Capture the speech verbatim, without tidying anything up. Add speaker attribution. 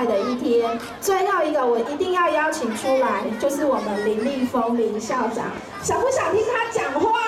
Speaker 1: 快的一天。最后一个我一定要邀请出来，就是我们林立峰林校长，想不想听他讲话？